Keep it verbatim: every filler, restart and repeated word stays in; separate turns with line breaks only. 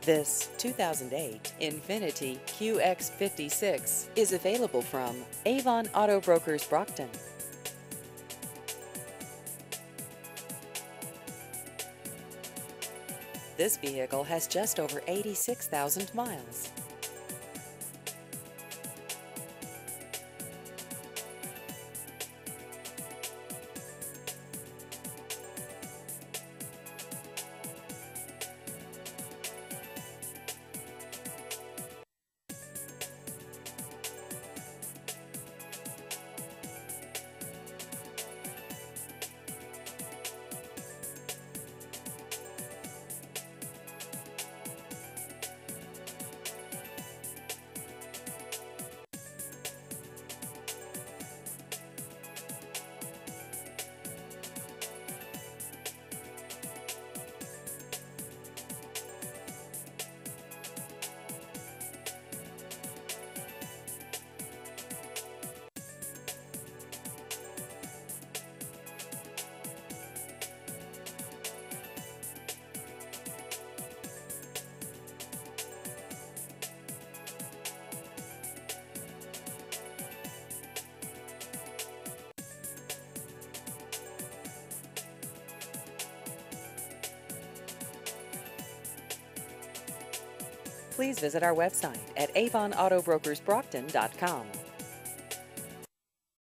This two thousand eight Infiniti Q X fifty-six is available from Avon Auto Brokers Brockton. This vehicle has just over eighty-six thousand miles. Please visit our website at avon auto brokers brockton dot com.